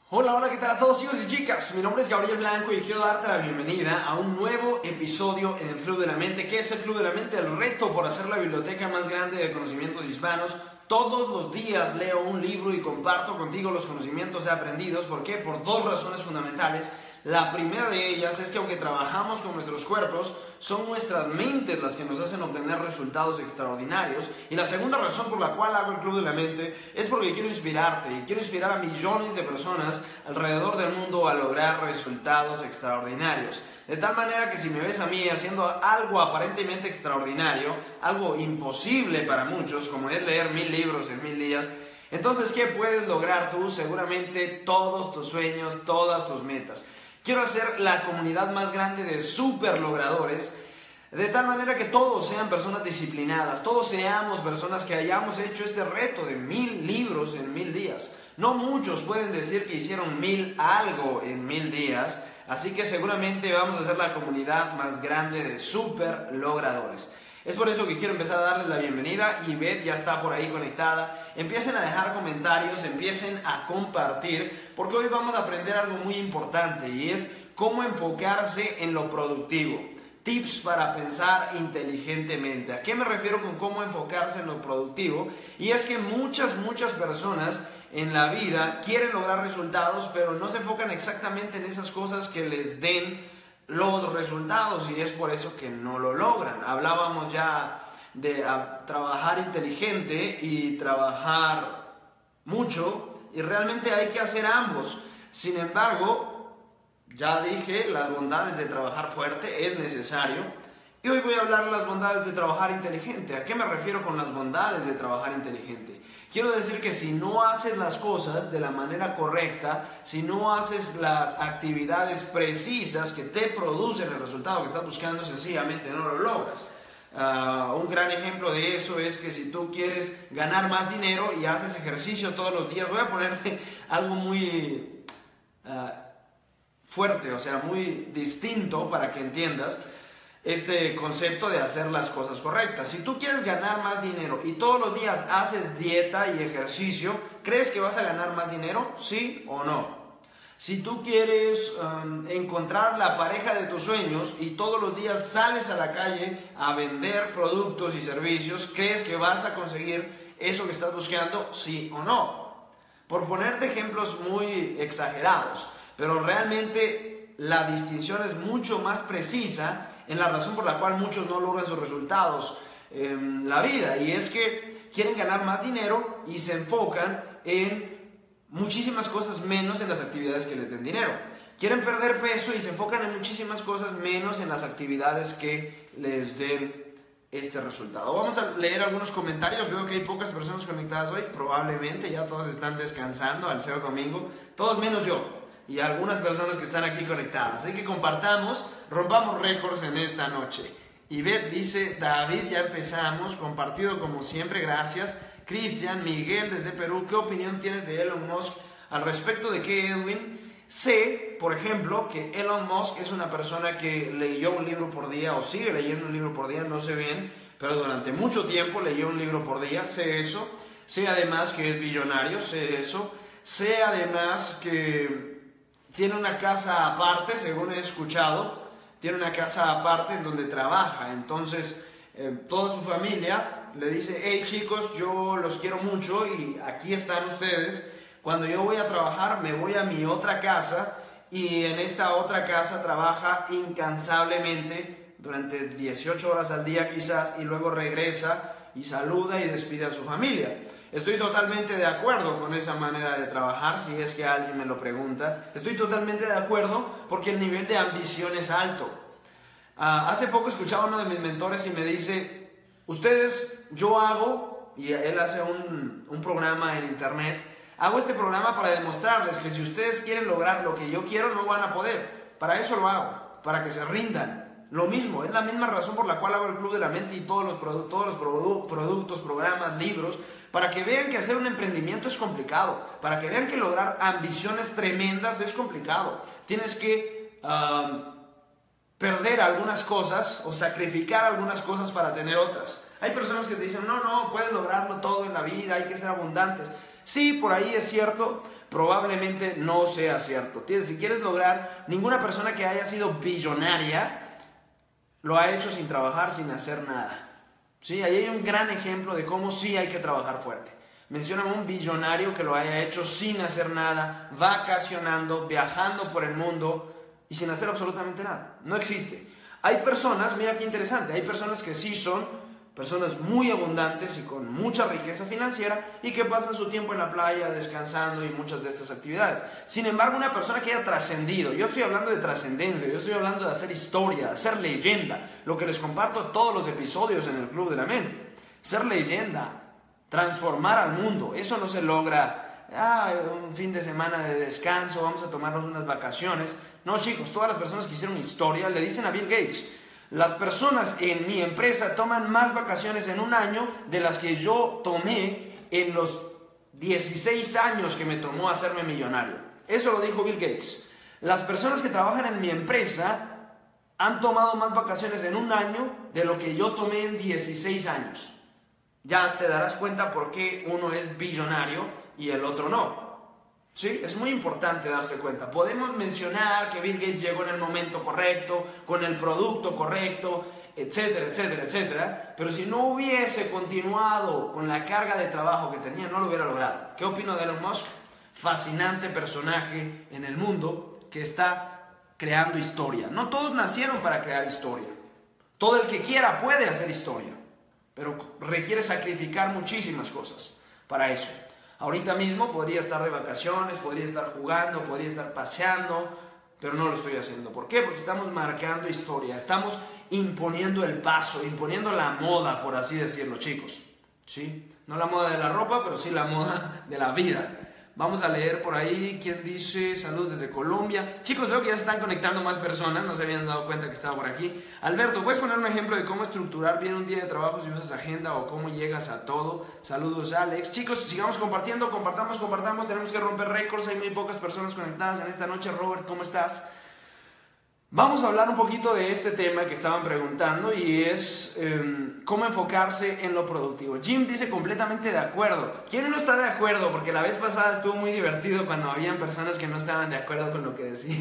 Hola, hola, ¿qué tal a todos chicos y chicas? Mi nombre es Gabriel Blanco y quiero darte la bienvenida a un nuevo episodio en el Club de la Mente. ¿Qué es el Club de la Mente? El reto por hacer la biblioteca más grande de conocimientos hispanos. Todos los días leo un libro y comparto contigo los conocimientos aprendidos. ¿Por qué? Por dos razones fundamentales. La primera de ellas es que aunque trabajamos con nuestros cuerpos, son nuestras mentes las que nos hacen obtener resultados extraordinarios. Y la segunda razón por la cual hago el Club de la Mente es porque quiero inspirarte y quiero inspirar a millones de personas alrededor del mundo a lograr resultados extraordinarios. De tal manera que si me ves a mí haciendo algo aparentemente extraordinario, algo imposible para muchos, como es leer 1000 libros en 1000 días, entonces ¿qué puedes lograr tú? Seguramente todos tus sueños, todas tus metas. Quiero hacer la comunidad más grande de super logradores, de tal manera que todos sean personas disciplinadas, todos seamos personas que hayamos hecho este reto de 1000 libros en 1000 días. No muchos pueden decir que hicieron 1000 algo en 1000 días, así que seguramente vamos a ser la comunidad más grande de super logradores. Es por eso que quiero empezar a darles la bienvenida. Ivette ya está por ahí conectada. Empiecen a dejar comentarios, empiecen a compartir, porque hoy vamos a aprender algo muy importante y es cómo enfocarse en lo productivo. Tips para pensar inteligentemente. ¿A qué me refiero con cómo enfocarse en lo productivo? Y es que muchas personas en la vida quieren lograr resultados, pero no se enfocan exactamente en esas cosas que les den los resultados y es por eso que no lo logran. Hablábamos ya de trabajar inteligente y trabajar mucho y realmente hay que hacer ambos. Sin embargo, ya dije, las bondades de trabajar fuerte es necesario y hoy voy a hablar de las bondades de trabajar inteligente. ¿A qué me refiero con las bondades de trabajar inteligente? Quiero decir que si no haces las cosas de la manera correcta, si no haces las actividades precisas que te producen el resultado que estás buscando, sencillamente no lo logras. Un gran ejemplo de eso es que si tú quieres ganar más dinero y haces ejercicio todos los días, voy a ponerte algo muy fuerte, o sea, muy distinto para que entiendas este concepto de hacer las cosas correctas. Si tú quieres ganar más dinero y todos los días haces dieta y ejercicio, ¿crees que vas a ganar más dinero? ¿Sí o no? Si tú quieres encontrar la pareja de tus sueños y todos los días sales a la calle a vender productos y servicios, ¿crees que vas a conseguir eso que estás buscando? ¿Sí o no? Por ponerte ejemplos muy exagerados, pero realmente la distinción es mucho más precisa en la razón por la cual muchos no logran sus resultados en la vida, y es que quieren ganar más dinero y se enfocan en muchísimas cosas menos en las actividades que les den dinero. Quieren perder peso y se enfocan en muchísimas cosas menos en las actividades que les den este resultado. Vamos a leer algunos comentarios. Veo que hay pocas personas conectadas hoy, probablemente ya todos están descansando al ser domingo, todos menos yo y algunas personas que están aquí conectadas. Así que compartamos, rompamos récords en esta noche. Ivette dice, David, ya empezamos, compartido como siempre, gracias. Cristian, Miguel desde Perú, ¿qué opinión tienes de Elon Musk al respecto de qué, Edwin? Sé, por ejemplo, que Elon Musk es una persona que leyó un libro por día o sigue leyendo un libro por día, no sé bien, pero durante mucho tiempo leyó un libro por día, sé eso. Sé además que es billonario, sé eso. Sé además que tiene una casa aparte, según he escuchado, tiene una casa aparte en donde trabaja. Entonces, toda su familia le dice, hey chicos, yo los quiero mucho y aquí están ustedes. Cuando yo voy a trabajar, me voy a mi otra casa y en esta otra casa trabaja incansablemente durante 18 horas al día quizás y luego regresa y saluda y despide a su familia. Estoy totalmente de acuerdo con esa manera de trabajar, si es que alguien me lo pregunta. Estoy totalmente de acuerdo porque el nivel de ambición es alto. Hace poco escuchaba a uno de mis mentores y me dice, yo hago, y él hace un programa en internet, hago este programa para demostrarles que si ustedes quieren lograr lo que yo quiero, no van a poder. Para eso lo hago, para que se rindan. Lo mismo, es la misma razón por la cual hago el Club de la Mente y todos los productos, programas, libros, para que vean que hacer un emprendimiento es complicado, para que vean que lograr ambiciones tremendas es complicado. Tienes que perder algunas cosas o sacrificar algunas cosas para tener otras. Hay personas que te dicen, no, puedes lograrlo todo en la vida, hay que ser abundantes. Sí, por ahí es cierto, probablemente no sea cierto. Si quieres lograr, ninguna persona que haya sido billonaria lo ha hecho sin trabajar, sin hacer nada. ¿Sí? Ahí hay un gran ejemplo de cómo sí hay que trabajar fuerte. Mencióname un billonario que lo haya hecho sin hacer nada, vacacionando, viajando por el mundo y sin hacer absolutamente nada. No existe. Hay personas, mira qué interesante, hay personas que sí son personas muy abundantes y con mucha riqueza financiera y que pasan su tiempo en la playa descansando y muchas de estas actividades. Sin embargo, una persona que haya trascendido, yo estoy hablando de trascendencia, yo estoy hablando de hacer historia, de hacer leyenda, lo que les comparto todos los episodios en el Club de la Mente. Ser leyenda, transformar al mundo, eso no se logra un fin de semana de descanso, vamos a tomarnos unas vacaciones. No, chicos, todas las personas que hicieron historia le dicen a Bill Gates: las personas en mi empresa toman más vacaciones en un año de las que yo tomé en los 16 años que me tomó hacerme millonario. Eso lo dijo Bill Gates. Las personas que trabajan en mi empresa han tomado más vacaciones en un año de lo que yo tomé en 16 años. Ya te darás cuenta por qué uno es billonario y el otro no. ¿Sí? Es muy importante darse cuenta. Podemos mencionar que Bill Gates llegó en el momento correcto, con el producto correcto, etcétera, etcétera, etcétera. Pero si no hubiese continuado con la carga de trabajo que tenía, no lo hubiera logrado. ¿Qué opino de Elon Musk? Fascinante personaje en el mundo que está creando historia. No todos nacieron para crear historia. Todo el que quiera puede hacer historia, pero requiere sacrificar muchísimas cosas para eso. Ahorita mismo podría estar de vacaciones, podría estar jugando, podría estar paseando, pero no lo estoy haciendo. ¿Por qué? Porque estamos marcando historia, estamos imponiendo el paso, imponiendo la moda, por así decirlo, chicos. ¿Sí? No la moda de la ropa, pero sí la moda de la vida. Vamos a leer por ahí quién dice saludos desde Colombia. Chicos, veo que ya se están conectando más personas, no se habían dado cuenta que estaba por aquí. Alberto, ¿puedes poner un ejemplo de cómo estructurar bien un día de trabajo si usas agenda o cómo llegas a todo? Saludos, Alex. Chicos, sigamos compartiendo, compartamos, tenemos que romper récords, hay muy pocas personas conectadas en esta noche. Robert, ¿cómo estás? Vamos a hablar un poquito de este tema que estaban preguntando y es cómo enfocarse en lo productivo. Jim dice completamente de acuerdo. ¿Quién no está de acuerdo? Porque la vez pasada estuvo muy divertido cuando habían personas que no estaban de acuerdo con lo que decía.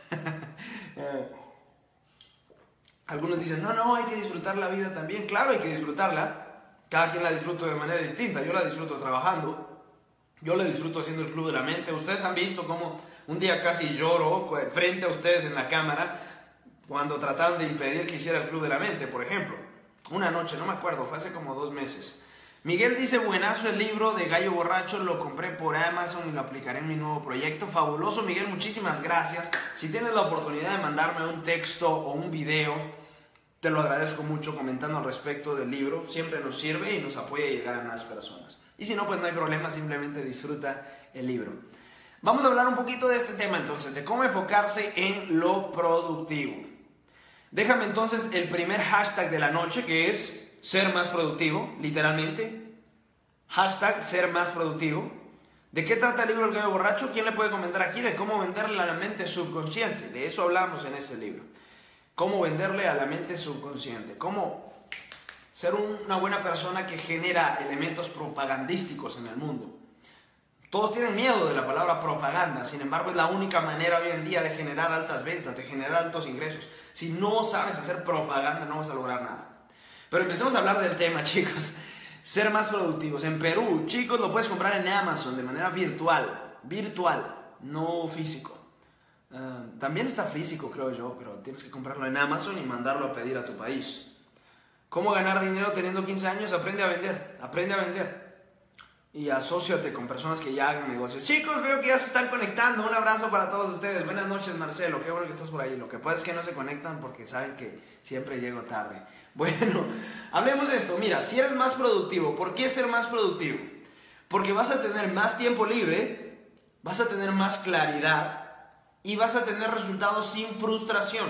Algunos dicen, no, hay que disfrutar la vida también. Claro, hay que disfrutarla. Cada quien la disfruta de manera distinta. Yo la disfruto trabajando. Yo la disfruto haciendo el Club de la Mente. Ustedes han visto cómo un día casi lloro frente a ustedes en la cámara cuando trataron de impedir que hiciera el Club de la Mente, por ejemplo. Una noche, no me acuerdo, fue hace como 2 meses. Miguel dice, buenazo el libro de Gallo Borracho, lo compré por Amazon y lo aplicaré en mi nuevo proyecto. Fabuloso, Miguel, muchísimas gracias. Si tienes la oportunidad de mandarme un texto o un video, te lo agradezco mucho comentando al respecto del libro. Siempre nos sirve y nos apoya a llegar a más personas. Y si no, pues no hay problema, simplemente disfruta el libro. Vamos a hablar un poquito de este tema entonces, de cómo enfocarse en lo productivo. Déjame entonces el primer hashtag de la noche, que es ser más productivo, literalmente. Hashtag ser más productivo. ¿De qué trata el libro El Gallo Borracho? ¿Quién le puede comentar aquí? De cómo venderle a la mente subconsciente. De eso hablamos en ese libro. Cómo venderle a la mente subconsciente. Cómo ser una buena persona que genera elementos propagandísticos en el mundo. Todos tienen miedo de la palabra propaganda, sin embargo es la única manera hoy en día de generar altas ventas, de generar altos ingresos. Si no sabes hacer propaganda no vas a lograr nada. Pero empecemos a hablar del tema, chicos. Ser más productivos. En Perú, chicos, lo puedes comprar en Amazon de manera virtual, no físico. También está físico, creo yo, pero tienes que comprarlo en Amazon y mandarlo a pedir a tu país. ¿Cómo ganar dinero teniendo 15 años? Aprende a vender. Y asóciate con personas que ya hagan negocios. Chicos, veo que ya se están conectando. Un abrazo para todos ustedes. Buenas noches, Marcelo. Qué bueno que estás por ahí. Lo que pasa es que no se conectan porque saben que siempre llego tarde. Bueno, hablemos de esto. Mira, si eres más productivo, ¿por qué ser más productivo? Porque vas a tener más tiempo libre, vas a tener más claridad y vas a tener resultados sin frustración.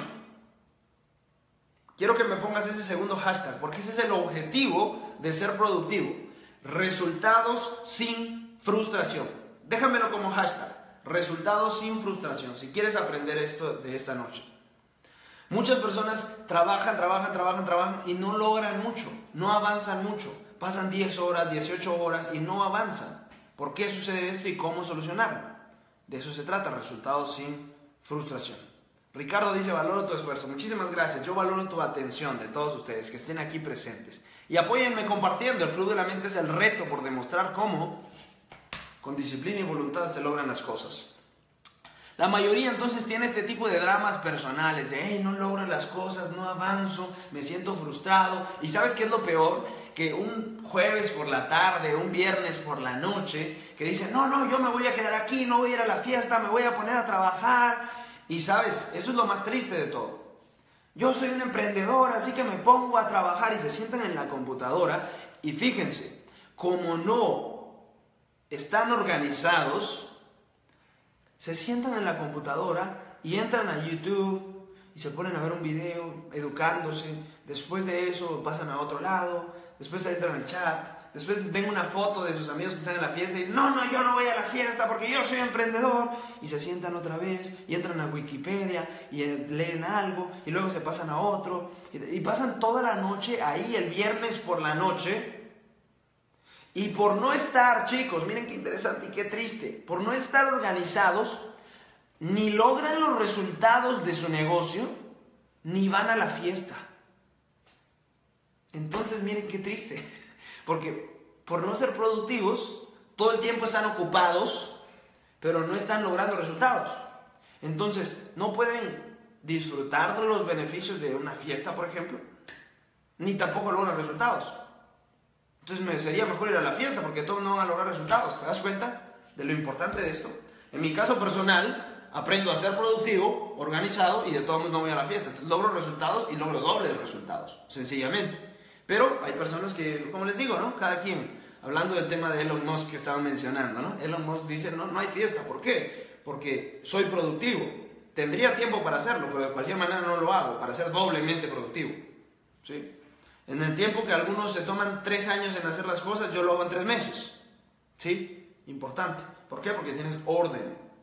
Quiero que me pongas ese segundo hashtag, porque ese es el objetivo de ser productivo. Resultados sin frustración. Déjamelo como hashtag. Resultados sin frustración. Si quieres aprender esto de esta noche. Muchas personas trabajan y no logran mucho. No avanzan mucho. Pasan 10 horas, 18 horas y no avanzan. ¿Por qué sucede esto y cómo solucionarlo? De eso se trata, resultados sin frustración. Ricardo dice, valoro tu esfuerzo. Muchísimas gracias. Yo valoro tu atención de todos ustedes que estén aquí presentes. Y apóyenme compartiendo. El Club de la Mente es el reto por demostrar cómo con disciplina y voluntad se logran las cosas. La mayoría entonces tiene este tipo de dramas personales. De, hey, no logro las cosas, no avanzo, me siento frustrado. ¿Y sabes qué es lo peor? Que un jueves por la tarde, un viernes por la noche, que dicen, no, yo me voy a quedar aquí, no voy a ir a la fiesta, me voy a poner a trabajar. Y sabes, eso es lo más triste de todo. Yo soy un emprendedor, así que me pongo a trabajar y se sientan en la computadora. Y fíjense, como no están organizados, se sientan en la computadora y entran a YouTube y se ponen a ver un video educándose. Después de eso pasan a otro lado, después entran al chat. Después ven una foto de sus amigos que están en la fiesta y dicen, no, yo no voy a la fiesta porque yo soy emprendedor. Y se sientan otra vez y entran a Wikipedia y leen algo y luego se pasan a otro. Y pasan toda la noche ahí el viernes por la noche. Y por no estar, chicos, miren qué interesante y qué triste, por no estar organizados, ni logran los resultados de su negocio, ni van a la fiesta. Entonces miren qué triste. Porque por no ser productivos, todo el tiempo están ocupados, pero no están logrando resultados. Entonces, no pueden disfrutar de los beneficios de una fiesta, por ejemplo, ni tampoco logran resultados. Entonces, sería mejor ir a la fiesta, porque todos no van a lograr resultados. ¿Te das cuenta de lo importante de esto? En mi caso personal, aprendo a ser productivo, organizado, y de todos modos no voy a la fiesta. Entonces, logro resultados y logro doble de resultados, sencillamente. Pero hay personas que, como les digo, ¿no? Cada quien, hablando del tema de Elon Musk que estaban mencionando, ¿no? Elon Musk dice, no hay fiesta. ¿Por qué? Porque soy productivo. Tendría tiempo para hacerlo, pero de cualquier manera no lo hago, para ser doblemente productivo. ¿Sí? En el tiempo que algunos se toman 3 años en hacer las cosas, yo lo hago en 3 meses. ¿Sí? Importante. ¿Por qué? Porque tienes orden.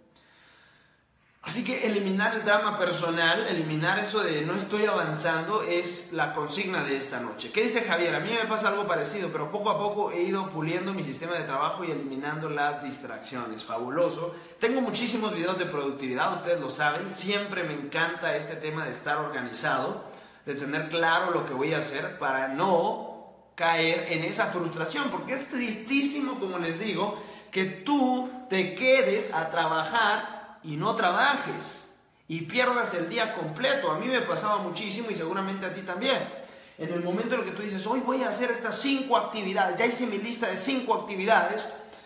Así que eliminar el drama personal, eliminar eso de no estoy avanzando, es la consigna de esta noche. ¿Qué dice Javier? A mí me pasa algo parecido, pero poco a poco he ido puliendo mi sistema de trabajo y eliminando las distracciones. Fabuloso. Tengo muchísimos videos de productividad, ustedes lo saben. Siempre me encanta este tema de estar organizado, de tener claro lo que voy a hacer para no caer en esa frustración. Porque es tristísimo, como les digo, que tú te quedes a trabajar y no trabajes y pierdas el día completo. A mí me pasaba muchísimo y seguramente a ti también. En el momento en el que tú dices, hoy voy a hacer estas 5 actividades, ya hice mi lista de 5 actividades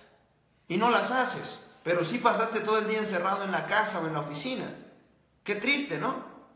y no las haces, pero sí pasaste todo el día encerrado en la casa o en la oficina. Qué triste, ¿no?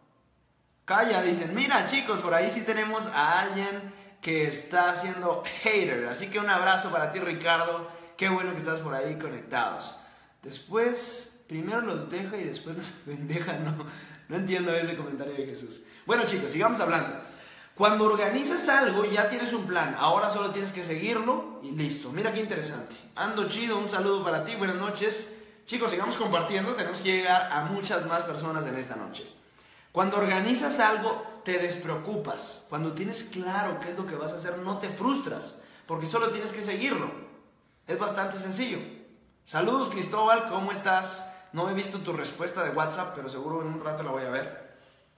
Calla, dicen, mira chicos, por ahí sí tenemos a alguien que está haciendo hater, así que un abrazo para ti, Ricardo. Qué bueno que estás por ahí conectados. Después, primero los deja y después los pendeja. No entiendo ese comentario de Jesús. Bueno chicos, sigamos hablando. Cuando organizas algo ya tienes un plan. Ahora solo tienes que seguirlo y listo. Mira qué interesante. Ando chido, un saludo para ti. Buenas noches. Chicos, sigamos compartiendo. Tenemos que llegar a muchas más personas en esta noche. Cuando organizas algo, te despreocupas. Cuando tienes claro qué es lo que vas a hacer, no te frustras. Porque solo tienes que seguirlo. Es bastante sencillo. Saludos Cristóbal, ¿cómo estás? No he visto tu respuesta de WhatsApp, pero seguro en un rato la voy a ver.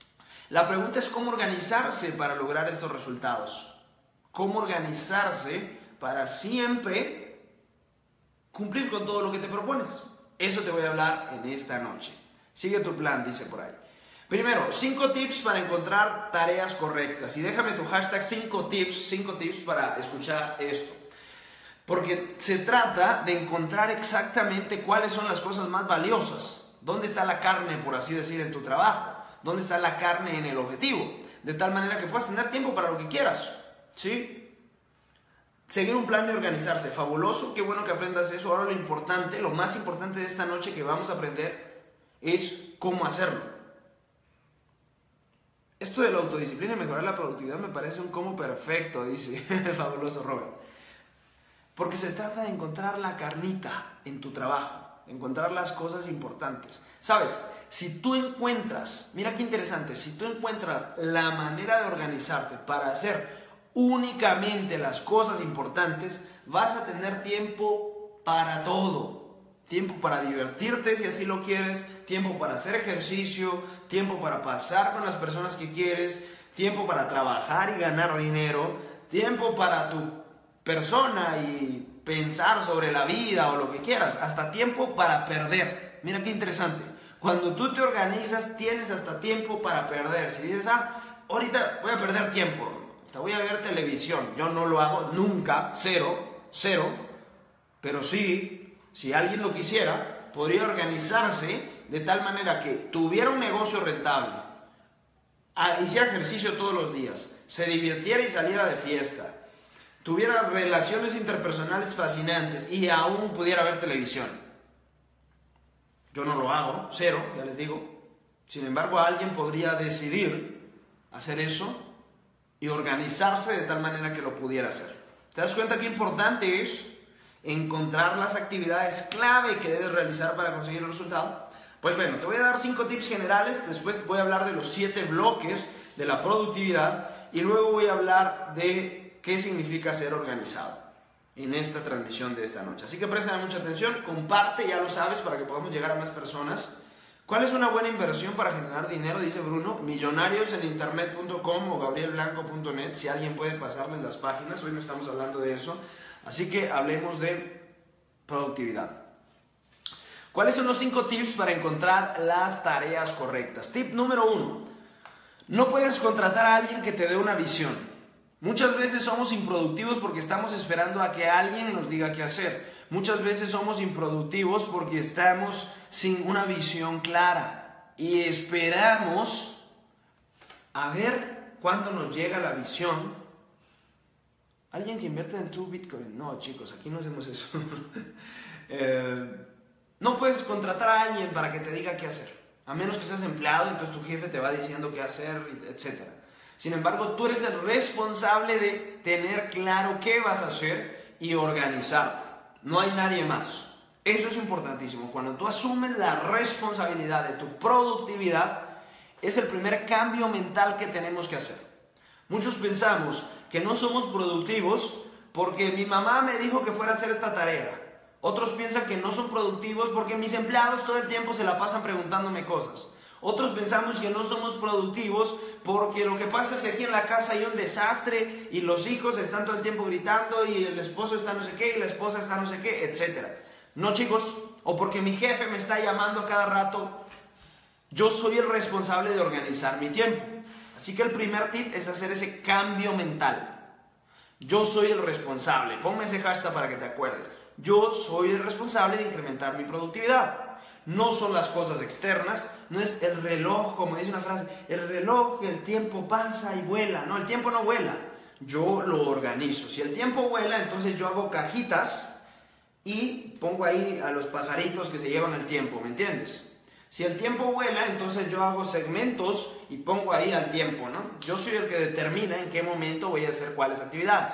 La pregunta es cómo organizarse para lograr estos resultados. Cómo organizarse para siempre cumplir con todo lo que te propones. Eso te voy a hablar en esta noche. Sigue tu plan, dice por ahí. Primero, 5 tips para encontrar tareas correctas. Y déjame tu hashtag 5 tips para escuchar esto. Porque se trata de encontrar exactamente cuáles son las cosas más valiosas. ¿Dónde está la carne, por así decir, en tu trabajo? ¿Dónde está la carne en el objetivo? De tal manera que puedas tener tiempo para lo que quieras. ¿Sí? Seguir un plan y organizarse. Fabuloso, qué bueno que aprendas eso. Ahora lo importante, lo más importante de esta noche que vamos a aprender es cómo hacerlo. Esto de la autodisciplina y mejorar la productividad me parece un cómo perfecto, dice el fabuloso Robert. Porque se trata de encontrar la carnita en tu trabajo, encontrar las cosas importantes. ¿Sabes? Si tú encuentras, mira qué interesante, si tú encuentras la manera de organizarte para hacer únicamente las cosas importantes, vas a tener tiempo para todo. tiempo para divertirte si así lo quieres, tiempo para hacer ejercicio, tiempo para pasar con las personas que quieres, tiempo para trabajar y ganar dinero, tiempo para tu persona y pensar sobre la vida o lo que quieras, hasta tiempo para perder. Mira qué interesante. Cuando tú te organizas, tienes hasta tiempo para perder. Si dices, ahorita voy a perder tiempo, hasta voy a ver televisión. Yo no lo hago nunca, cero, pero sí, si alguien lo quisiera, podría organizarse de tal manera que tuviera un negocio rentable, hiciera ejercicio todos los días, se divirtiera y saliera de fiesta, tuviera relaciones interpersonales fascinantes y aún pudiera ver televisión. Yo no lo hago, cero, ya les digo. Sin embargo, alguien podría decidir hacer eso y organizarse de tal manera que lo pudiera hacer. ¿Te das cuenta qué importante es encontrar las actividades clave que debes realizar para conseguir el resultado? Pues bueno, te voy a dar 5 tips generales, después voy a hablar de los 7 bloques de la productividad y luego voy a hablar de qué significa ser organizado en esta transmisión de esta noche. Así que presta mucha atención, comparte, ya lo sabes, para que podamos llegar a más personas. ¿Cuál es una buena inversión para generar dinero? Dice Bruno, millonarioseninternet.com o gabrielblanco.net, si alguien puede pasarles las páginas, hoy no estamos hablando de eso, así que hablemos de productividad. ¿Cuáles son los 5 tips para encontrar las tareas correctas? Tip número 1, no puedes contratar a alguien que te dé una visión. Muchas veces somos improductivos porque estamos esperando a que alguien nos diga qué hacer. Muchas veces somos improductivos porque estamos sin una visión clara y esperamos a ver cuándo nos llega la visión. ¿Alguien que invierte en tu Bitcoin? No, chicos, aquí no hacemos eso. No puedes contratar a alguien para que te diga qué hacer, a menos que seas empleado, entonces tu jefe te va diciendo qué hacer, etc. Sin embargo, tú eres el responsable de tener claro qué vas a hacer y organizarte. No hay nadie más. Eso es importantísimo. Cuando tú asumes la responsabilidad de tu productividad, es el primer cambio mental que tenemos que hacer. Muchos pensamos que no somos productivos porque mi mamá me dijo que fuera a hacer esta tarea. Otros piensan que no son productivos porque mis empleados todo el tiempo se la pasan preguntándome cosas. Otros pensamos que no somos productivos porque lo que pasa es que aquí en la casa hay un desastre y los hijos están todo el tiempo gritando y el esposo está no sé qué y la esposa está no sé qué, etc. No, chicos, o porque mi jefe me está llamando a cada rato. Yo soy el responsable de organizar mi tiempo. Así que el primer tip es hacer ese cambio mental. Yo soy el responsable. Ponme ese hashtag para que te acuerdes. Yo soy el responsable de incrementar mi productividad. No son las cosas externas, no es el reloj, como dice una frase, el reloj, el tiempo pasa y vuela. No, el tiempo no vuela, yo lo organizo. Si el tiempo vuela, entonces yo hago cajitas y pongo ahí a los pajaritos que se llevan el tiempo, ¿me entiendes? Si el tiempo vuela, entonces yo hago segmentos y pongo ahí al tiempo, ¿no? Yo soy el que determina en qué momento voy a hacer cuáles actividades.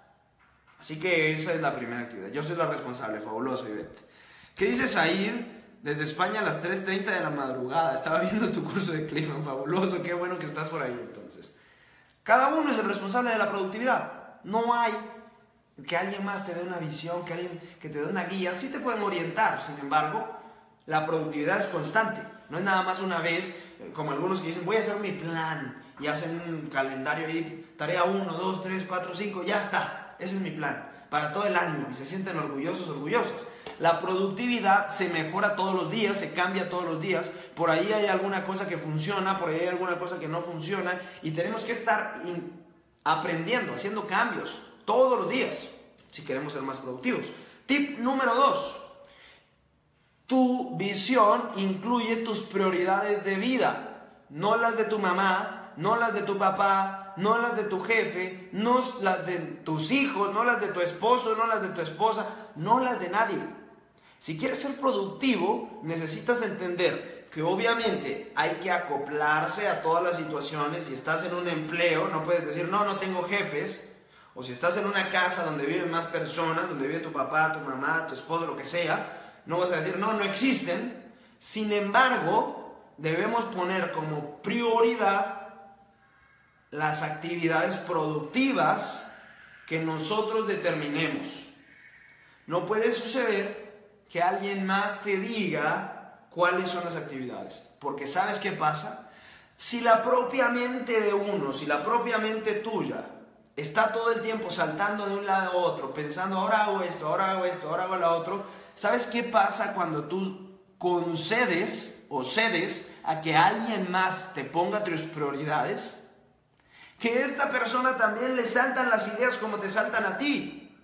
Así que esa es la primera actividad. Yo soy la responsable, fabuloso, Ivette. ¿Qué dices, Said? Desde España a las 3:30 de la madrugada. Estaba viendo tu curso de clima, fabuloso. Qué bueno que estás por ahí, entonces. Cada uno es el responsable de la productividad. No hay que alguien más te dé una visión, que alguien que te dé una guía. Sí te pueden orientar, sin embargo, la productividad es constante. No es nada más una vez, como algunos que dicen, voy a hacer mi plan. Y hacen un calendario ahí, tarea 1, 2, 3, 4, 5, ya está. Ese es mi plan, para todo el año. Y se sienten orgullosos, orgullosas. La productividad se mejora todos los días, se cambia todos los días. Por ahí hay alguna cosa que funciona, por ahí hay alguna cosa que no funciona. Y tenemos que estar aprendiendo, haciendo cambios todos los días, si queremos ser más productivos. Tip número 2. Tu visión incluye tus prioridades de vida. No las de tu mamá, no las de tu papá, no las de tu jefe, no las de tus hijos, no las de tu esposo, no las de tu esposa, no las de nadie. Si quieres ser productivo, necesitas entender que obviamente hay que acoplarse a todas las situaciones. Si estás en un empleo, no puedes decir, no tengo jefes. O si estás en una casa donde viven más personas, donde vive tu papá, tu mamá, tu esposo, lo que sea, no vas a decir, no existen. Sin embargo, debemos poner como prioridad las actividades productivas que nosotros determinemos. No puede suceder que alguien más te diga cuáles son las actividades. Porque ¿sabes qué pasa? Si la propia mente de uno, si la propia mente tuya está todo el tiempo saltando de un lado a otro, pensando ahora hago esto, ahora hago esto, ahora hago lo otro, ¿sabes qué pasa cuando tú concedes o cedes a que alguien más te ponga tus prioridades? Que a esta persona también le saltan las ideas como te saltan a ti.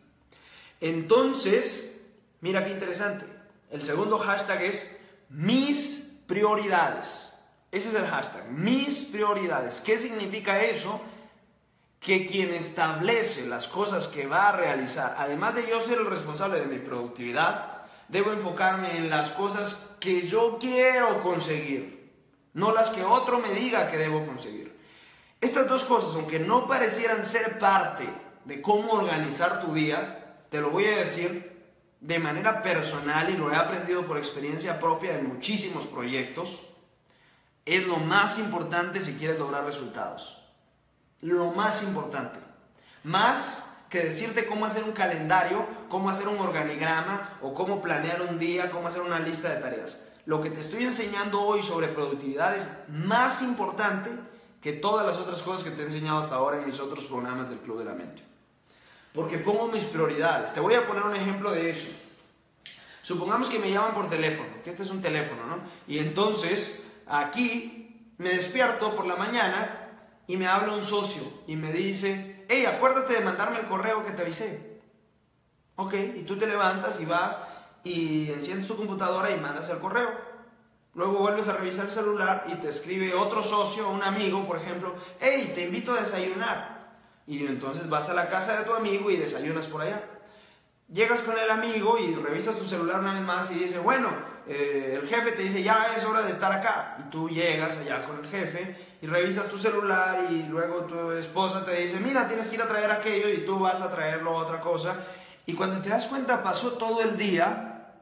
Entonces, mira qué interesante. El segundo hashtag es mis prioridades. Ese es el hashtag, mis prioridades. ¿Qué significa eso? Que quien establece las cosas que va a realizar, además de yo ser el responsable de mi productividad, debo enfocarme en las cosas que yo quiero conseguir, no las que otro me diga que debo conseguir. Estas dos cosas, aunque no parecieran ser parte de cómo organizar tu día, te lo voy a decir de manera personal y lo he aprendido por experiencia propia en muchísimos proyectos, es lo más importante si quieres lograr resultados. Lo más importante. Más que decirte cómo hacer un calendario, cómo hacer un organigrama o cómo planear un día, cómo hacer una lista de tareas. Lo que te estoy enseñando hoy sobre productividad es más importante que todas las otras cosas que te he enseñado hasta ahora en mis otros programas del Club de la Mente. Porque pongo mis prioridades. Te voy a poner un ejemplo de eso. Supongamos que me llaman por teléfono, que este es un teléfono, ¿no? Y entonces aquí me despierto por la mañana y me habla un socio y me dice, hey, acuérdate de mandarme el correo que te avisé. Ok, y tú te levantas y vas y enciendes tu computadora y mandas el correo. Luego vuelves a revisar el celular y te escribe otro socio, un amigo, por ejemplo, hey, te invito a desayunar. Y entonces vas a la casa de tu amigo y desayunas por allá. Llegas con el amigo y revisas tu celular una vez más y dice, bueno, el jefe te dice, ya es hora de estar acá. Y tú llegas allá con el jefe y revisas tu celular y luego tu esposa te dice, mira, tienes que ir a traer aquello y tú vas a traerlo otra cosa. Y cuando te das cuenta, pasó todo el día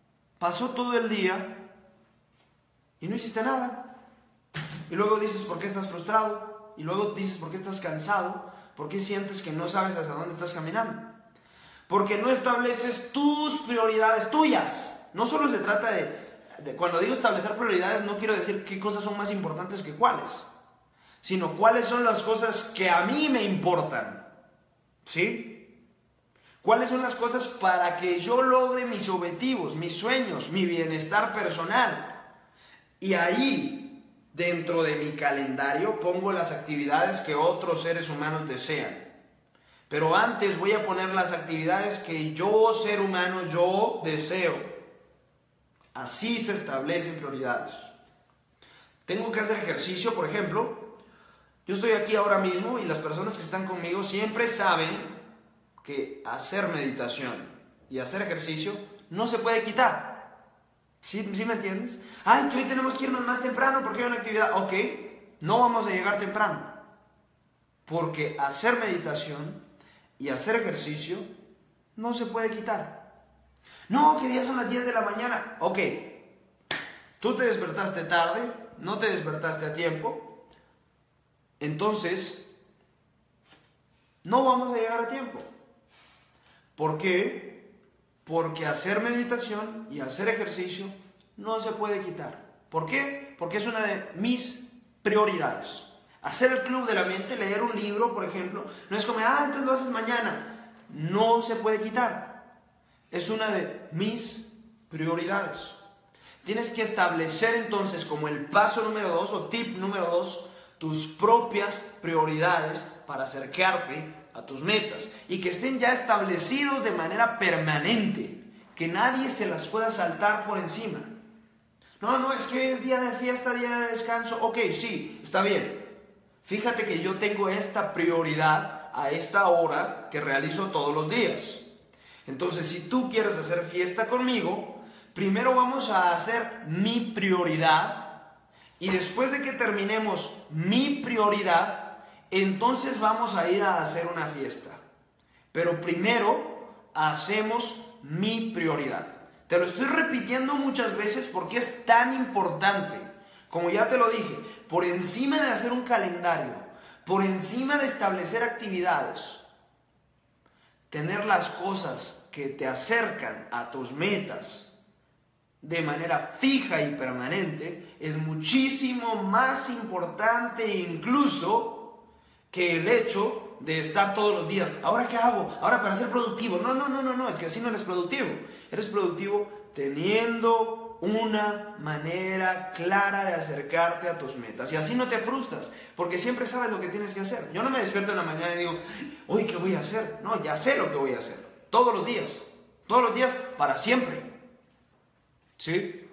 y no hiciste nada. Y luego dices, ¿por qué estás frustrado? Y luego dices, ¿por qué estás cansado? ¿Por qué sientes que no sabes hacia dónde estás caminando? Porque no estableces tus prioridades tuyas. No solo se trata cuando digo establecer prioridades, no quiero decir qué cosas son más importantes que cuáles, sino cuáles son las cosas que a mí me importan. ¿Sí? ¿Cuáles son las cosas para que yo logre mis objetivos, mis sueños, mi bienestar personal? Y ahí, dentro de mi calendario, pongo las actividades que otros seres humanos desean. Pero antes voy a poner las actividades que yo, ser humano, yo deseo. Así se establecen prioridades. Tengo que hacer ejercicio, por ejemplo. Yo estoy aquí ahora mismo y las personas que están conmigo siempre saben que hacer meditación y hacer ejercicio no se puede quitar. ¿Sí me entiendes? Ay, que hoy tenemos que irnos más temprano porque hay una actividad. Ok, no vamos a llegar temprano. Porque hacer meditación y hacer ejercicio no se puede quitar. No, que ya son las 10 de la mañana. Ok, tú te despertaste tarde, no te despertaste a tiempo, entonces no vamos a llegar a tiempo. ¿Por qué? Porque hacer meditación y hacer ejercicio no se puede quitar. ¿Por qué? Porque es una de mis prioridades. Hacer el Club de la Mente, leer un libro, por ejemplo, no es como, entonces lo haces mañana. No se puede quitar. Es una de mis prioridades. Tienes que establecer entonces como el paso número 2 o tip número 2, tus propias prioridades para acercarte a tus metas y que estén ya establecidos de manera permanente, que nadie se las pueda saltar por encima. No, es que es día de fiesta, día de descanso. Ok, sí, está bien. Fíjate que yo tengo esta prioridad a esta hora que realizo todos los días. Entonces, si tú quieres hacer fiesta conmigo, primero vamos a hacer mi prioridad y después de que terminemos mi prioridad, entonces vamos a ir a hacer una fiesta. Pero primero hacemos mi prioridad. Te lo estoy repitiendo muchas veces porque es tan importante. Como ya te lo dije, por encima de hacer un calendario, por encima de establecer actividades, tener las cosas que te acercan a tus metas de manera fija y permanente es muchísimo más importante incluso que el hecho de estar todos los días. ¿Ahora qué hago? Ahora para ser productivo. No, es que así no eres productivo. Eres productivo teniendo una manera clara de acercarte a tus metas. Y así no te frustras, porque siempre sabes lo que tienes que hacer. Yo no me despierto en la mañana y digo, uy, ¿qué voy a hacer? No, ya sé lo que voy a hacer. Todos los días, para siempre. ¿Sí?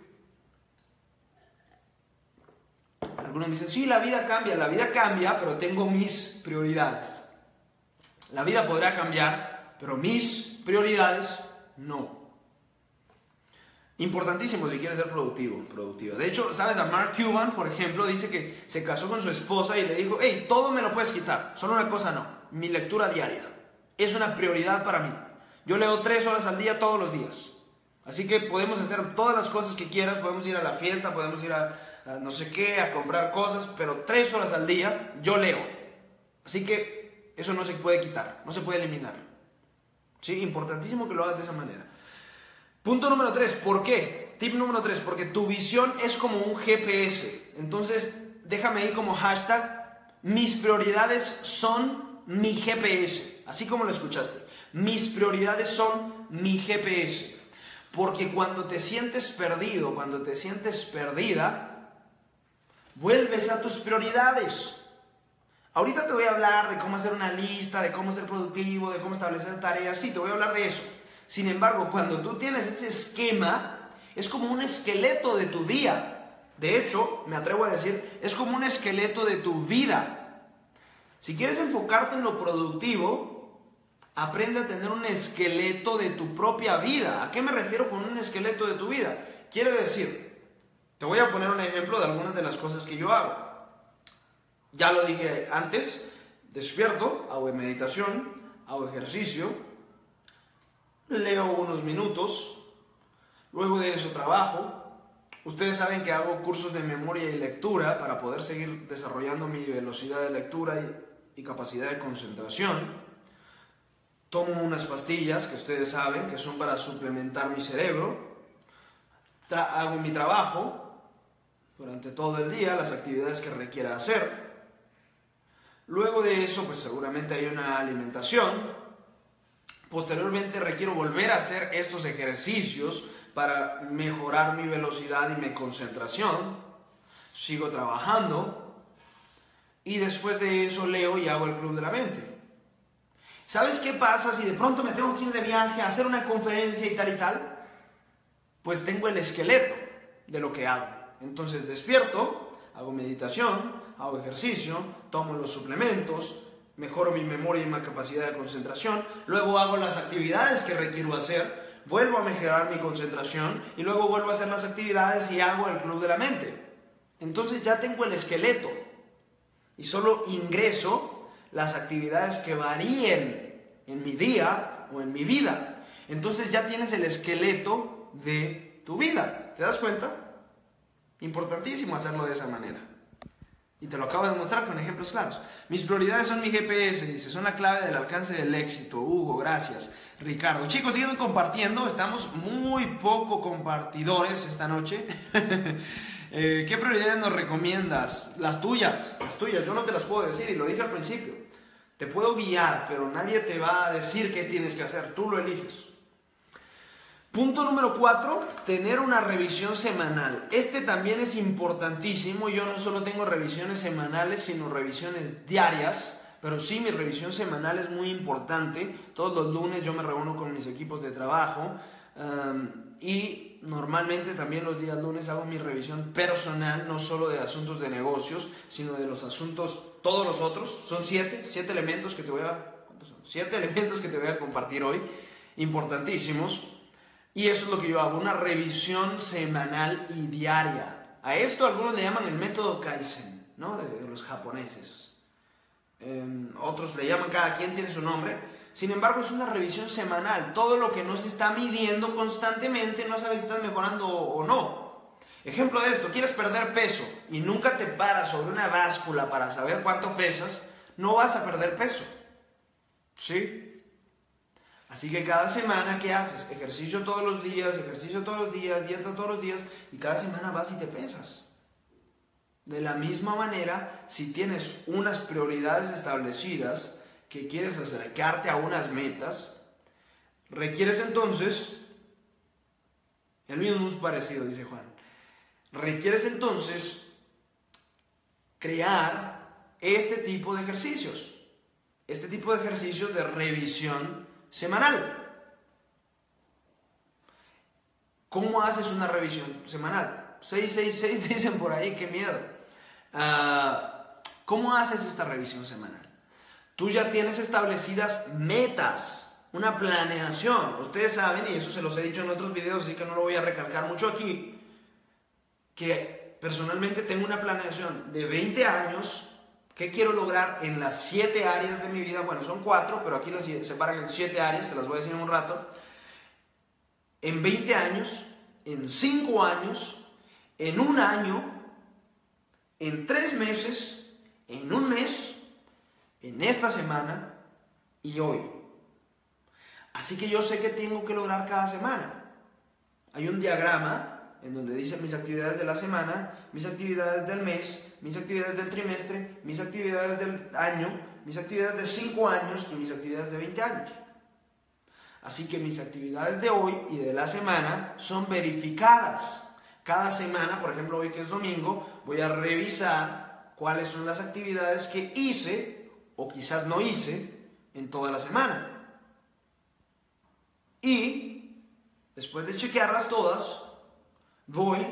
Algunos me dicen, sí, la vida cambia, pero tengo mis prioridades. La vida podrá cambiar, pero mis prioridades no. Importantísimo si quieres ser productiva. De hecho, ¿sabes? A Mark Cuban, por ejemplo, dice que se casó con su esposa y le dijo, hey, todo me lo puedes quitar, solo una cosa no, mi lectura diaria. Es una prioridad para mí. Yo leo 3 horas al día todos los días. Así que podemos hacer todas las cosas que quieras, podemos ir a la fiesta, podemos ir a no sé qué, a comprar cosas, pero 3 horas al día yo leo. Así que eso no se puede quitar, no se puede eliminar. ¿Sí? Importantísimo que lo hagas de esa manera. Punto número 3, ¿por qué? Tip número 3, porque tu visión es como un GPS. Entonces, déjame ahí como hashtag, mis prioridades son mi GPS. Así como lo escuchaste. Mis prioridades son mi GPS. Porque cuando te sientes perdido, cuando te sientes perdida, vuelves a tus prioridades. Ahorita te voy a hablar de cómo hacer una lista, de cómo ser productivo, de cómo establecer tareas. Sí, te voy a hablar de eso. Sin embargo, cuando tú tienes ese esquema, es como un esqueleto de tu día. De hecho, me atrevo a decir, es como un esqueleto de tu vida. Si quieres enfocarte en lo productivo, aprende a tener un esqueleto de tu propia vida. ¿A qué me refiero con un esqueleto de tu vida? Quiere decir, te voy a poner un ejemplo de algunas de las cosas que yo hago. Ya lo dije antes, despierto, hago meditación, hago ejercicio, leo unos minutos, luego de eso trabajo. Ustedes saben que hago cursos de memoria y lectura para poder seguir desarrollando mi velocidad de lectura y capacidad de concentración. Tomo unas pastillas que ustedes saben que son para suplementar mi cerebro. Hago mi trabajo durante todo el día, las actividades que requiera hacer. Luego de eso, pues seguramente hay una alimentación. Posteriormente requiero volver a hacer estos ejercicios para mejorar mi velocidad y mi concentración. Sigo trabajando. Y después de eso leo y hago el Club de la Mente. ¿Sabes qué pasa si de pronto me tengo que ir de viaje a hacer una conferencia y tal? Pues tengo el esqueleto de lo que hago. Entonces despierto, hago meditación, hago ejercicio, tomo los suplementos, mejoro mi memoria y mi capacidad de concentración, luego hago las actividades que requiero hacer, vuelvo a mejorar mi concentración y luego vuelvo a hacer las actividades y hago el Club de la Mente. Entonces ya tengo el esqueleto y solo ingreso las actividades que varíen en mi día o en mi vida. Entonces ya tienes el esqueleto de tu vida. ¿Te das cuenta? Importantísimo hacerlo de esa manera. Y te lo acabo de demostrar con ejemplos claros. Mis prioridades son mi GPS, dice, son la clave del alcance del éxito. Hugo, gracias. Ricardo. Chicos, siguen compartiendo. Estamos muy poco compartidores esta noche. ¿Qué prioridades nos recomiendas? Las tuyas. Yo no te las puedo decir y lo dije al principio. Te puedo guiar, pero nadie te va a decir qué tienes que hacer. Tú lo eliges. Punto número 4, tener una revisión semanal. Este también es importantísimo. Yo no solo tengo revisiones semanales, sino revisiones diarias. Pero sí, mi revisión semanal es muy importante. Todos los lunes yo me reúno con mis equipos de trabajo. Y normalmente también los días lunes hago mi revisión personal, no solo de asuntos de negocios, sino de los asuntos, todos los otros. Son 7 elementos que te voy a... ¿Cuántos son? 7 elementos que te voy a compartir hoy, importantísimos. Y eso es lo que yo hago, una revisión semanal y diaria. A esto algunos le llaman el método Kaizen, ¿no? De los japoneses. Otros le llaman, cada quien tiene su nombre. Sin embargo, es una revisión semanal. Todo lo que no se está midiendo constantemente, no sabes si estás mejorando o no. Ejemplo de esto, quieres perder peso y nunca te paras sobre una báscula para saber cuánto pesas, no vas a perder peso. ¿Sí? Así que cada semana, ¿qué haces? Ejercicio todos los días, dieta todos los días, y cada semana vas y te pesas. De la misma manera, si tienes unas prioridades establecidas, que quieres acercarte a unas metas, requieres entonces, el mismo es parecido, dice Juan, requieres entonces crear este tipo de ejercicios de revisión semanal. ¿Cómo haces una revisión semanal? 666 dicen por ahí, qué miedo. ¿Cómo haces esta revisión semanal? Tú ya tienes establecidas metas, una planeación. Ustedes saben, y eso se los he dicho en otros videos, así que no lo voy a recalcar mucho aquí, que personalmente tengo una planeación de 20 años. ¿Qué quiero lograr en las 7 áreas de mi vida? Bueno, son 4, pero aquí las separan en 7 áreas, te las voy a decir en un rato. En 20 años, en 5 años, en 1 año, en 3 meses, en 1 mes, en esta semana y hoy. Así que yo sé que tengo que lograr cada semana. Hay un diagrama en donde dice mis actividades de la semana, mis actividades del mes, mis actividades del trimestre, mis actividades del año, mis actividades de 5 años y mis actividades de 20 años. Así que mis actividades de hoy y de la semana son verificadas. Cada semana, por ejemplo hoy que es domingo, voy a revisar cuáles son las actividades que hice o quizás no hice en toda la semana. Y después de chequearlas todas, voy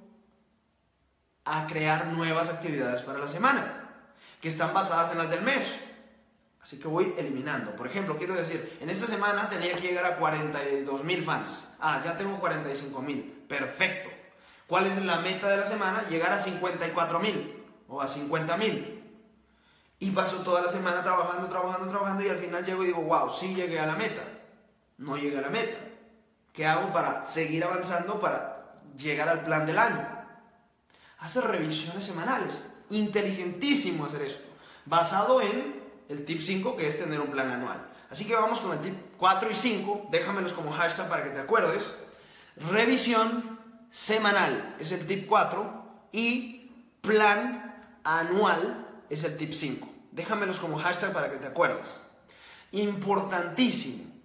a crear nuevas actividades para la semana, que están basadas en las del mes. Así que voy eliminando. Por ejemplo, quiero decir, en esta semana tenía que llegar a 42,000 fans. Ya tengo 45,000. Perfecto. ¿Cuál es la meta de la semana? Llegar a 54,000 o a 50,000. Y paso toda la semana trabajando y al final llego y digo, wow, sí llegué a la meta. No llegué a la meta. ¿Qué hago para seguir avanzando, para llegar al plan del año? Hacer revisiones semanales. Inteligentísimo hacer esto. Basado en el tip 5, que es tener un plan anual. Así que vamos con el tip 4 y 5. Déjamelos como hashtag para que te acuerdes. Revisión semanal es el tip 4 y plan anual es el tip 5. Déjamelos como hashtag para que te acuerdes. Importantísimo.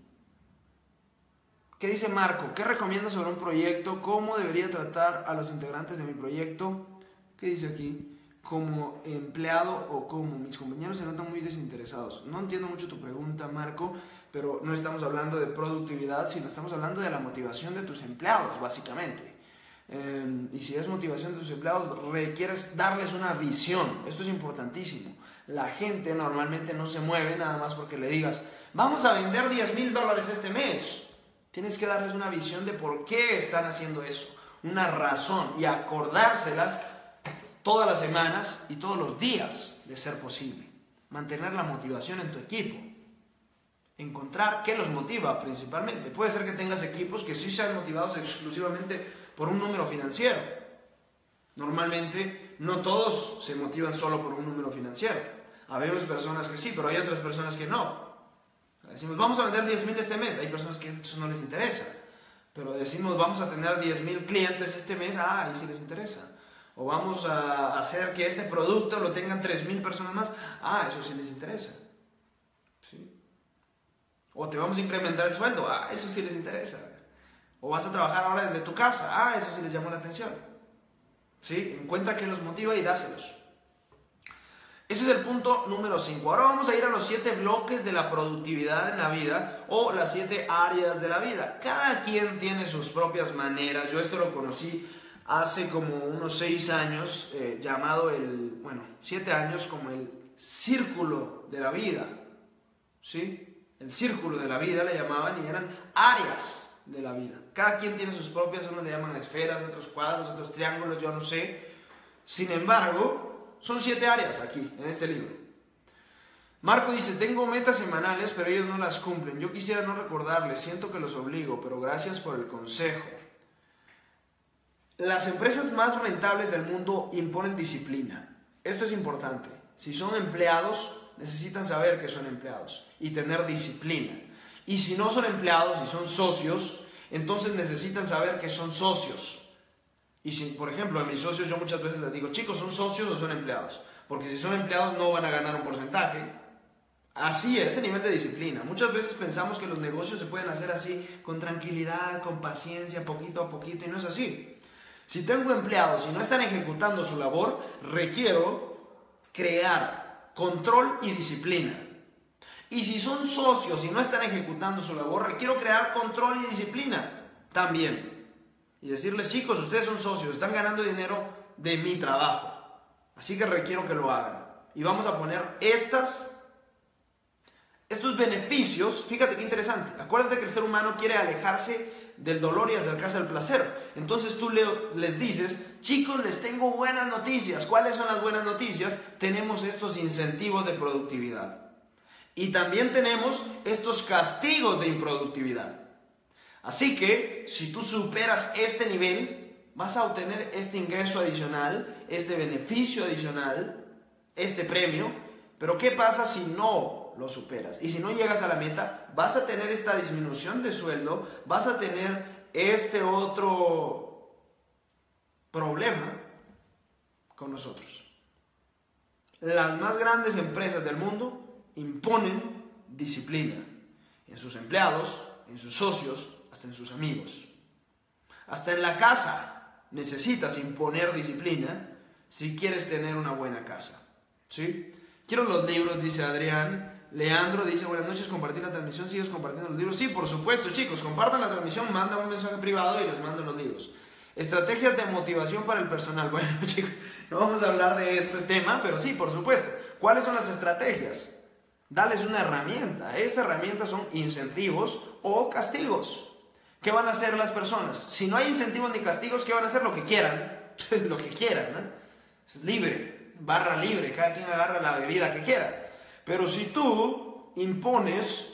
¿Qué dice Marco? ¿Qué recomienda sobre un proyecto? ¿Cómo debería tratar a los integrantes de mi proyecto? ¿Qué dice aquí? Como empleado o como mis compañeros se notan muy desinteresados. No entiendo mucho tu pregunta, Marco, pero no estamos hablando de productividad, sino estamos hablando de la motivación de tus empleados, básicamente. Y si es motivación de tus empleados, requieres darles una visión. Esto es importantísimo. La gente normalmente no se mueve nada más porque le digas, vamos a vender $10,000 este mes. Tienes que darles una visión de por qué están haciendo eso, una razón, y acordárselas todas las semanas y todos los días, de ser posible. Mantener la motivación en tu equipo. Encontrar qué los motiva principalmente. Puede ser que tengas equipos que sí sean motivados exclusivamente por un número financiero. Normalmente no todos se motivan solo por un número financiero. Habemos personas que sí, pero hay otras personas que no. Decimos, vamos a vender 10,000 este mes. Hay personas que eso no les interesa. Pero decimos, vamos a tener 10,000 clientes este mes. Ahí sí les interesa. O vamos a hacer que este producto lo tengan 3,000 personas más. Eso sí les interesa. ¿Sí? O te vamos a incrementar el sueldo. Eso sí les interesa. O vas a trabajar ahora desde tu casa. Eso sí les llamó la atención. ¿Sí? Encuentra qué los motiva y dáselos. Ese es el punto número 5. Ahora vamos a ir a los 7 bloques de la productividad en la vida o las 7 áreas de la vida. Cada quien tiene sus propias maneras. Yo esto lo conocí hace como unos 6 años, llamado 7 años como el círculo de la vida. ¿Sí? El círculo de la vida le llamaban y eran áreas de la vida. Cada quien tiene sus propias, unos le llaman esferas, otros cuadros, otros triángulos, yo no sé. Sin embargo, son 7 áreas aquí, en este libro. Marco dice, tengo metas semanales, pero ellos no las cumplen. Yo quisiera no recordarles, siento que los obligo, pero gracias por el consejo. Las empresas más rentables del mundo imponen disciplina. Esto es importante. Si son empleados, necesitan saber que son empleados y tener disciplina. Y si no son empleados y son socios, entonces necesitan saber que son socios. Y si, por ejemplo, a mis socios yo muchas veces les digo, chicos, ¿son socios o son empleados? Porque si son empleados no van a ganar un porcentaje. Así es, ese nivel de disciplina. Muchas veces pensamos que los negocios se pueden hacer así, con tranquilidad, con paciencia, poquito a poquito, y no es así. Si tengo empleados y no están ejecutando su labor, requiero crear control y disciplina. Y si son socios y no están ejecutando su labor, requiero crear control y disciplina también. Y decirles, chicos, ustedes son socios, están ganando dinero de mi trabajo. Así que requiero que lo hagan. Y vamos a poner estos beneficios. Fíjate qué interesante. Acuérdate que el ser humano quiere alejarse del dolor y acercarse al placer. Entonces tú les dices, chicos, les tengo buenas noticias. ¿Cuáles son las buenas noticias? Tenemos estos incentivos de productividad. Y también tenemos estos castigos de improductividad. Así que, si tú superas este nivel, vas a obtener este ingreso adicional, este beneficio adicional, este premio. Pero ¿qué pasa si no lo superas? Y si no llegas a la meta, vas a tener esta disminución de sueldo, vas a tener este otro problema con nosotros. Las más grandes empresas del mundo imponen disciplina en sus empleados, en sus socios, hasta en sus amigos. Hasta en la casa necesitas imponer disciplina si quieres tener una buena casa. ¿Sí? Quiero los libros, dice Adrián. Leandro dice, buenas noches, compartir la transmisión, ¿sigues compartiendo los libros? Sí, por supuesto, chicos, compartan la transmisión, mandan un mensaje privado y les mando los libros. Estrategias de motivación para el personal. Bueno, chicos, no vamos a hablar de este tema, pero sí, por supuesto. ¿Cuáles son las estrategias? Dales una herramienta. Esas herramientas son incentivos o castigos. ¿Qué van a hacer las personas? Si no hay incentivos ni castigos, ¿qué van a hacer? Lo que quieran. Lo que quieran, ¿no? Es libre, barra libre, cada quien agarra la bebida que quiera. Pero si tú impones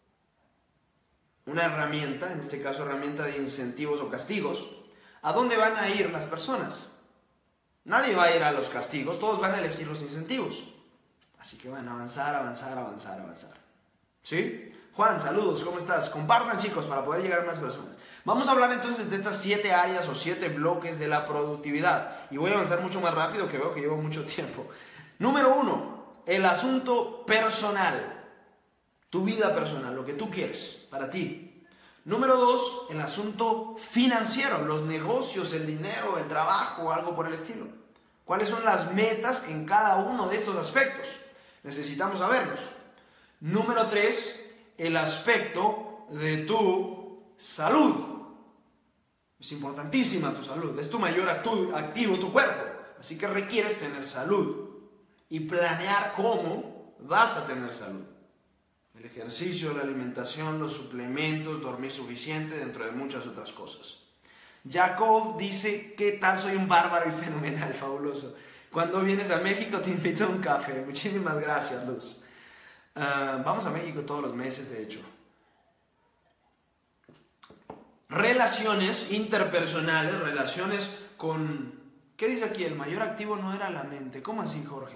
una herramienta, en este caso herramienta de incentivos o castigos, ¿a dónde van a ir las personas? Nadie va a ir a los castigos, todos van a elegir los incentivos. Así que van a avanzar, avanzar, avanzar, avanzar. ¿Sí? Juan, saludos, ¿cómo estás? Compartan, chicos, para poder llegar a más personas. Vamos a hablar entonces de estas 7 áreas o 7 bloques de la productividad. Y voy a avanzar mucho más rápido, que veo que llevo mucho tiempo. Número 1, el asunto personal. Tu vida personal, lo que tú quieres para ti. Número 2, el asunto financiero, los negocios, el dinero, el trabajo, algo por el estilo. ¿Cuáles son las metas en cada uno de estos aspectos? Necesitamos saberlos. Número 3, el aspecto de tu salud. Es importantísima tu salud, es tu mayor activo, tu cuerpo. Así que requieres tener salud y planear cómo vas a tener salud. El ejercicio, la alimentación, los suplementos, dormir suficiente, dentro de muchas otras cosas. Jacob dice, ¿qué tal? Soy un bárbaro y fenomenal, fabuloso. Cuando vienes a México te invito a un café. Muchísimas gracias, Luz. Vamos a México todos los meses, de hecho. Relaciones interpersonales, relaciones con... ¿Qué dice aquí? El mayor activo no era la mente. ¿Cómo así, Jorge?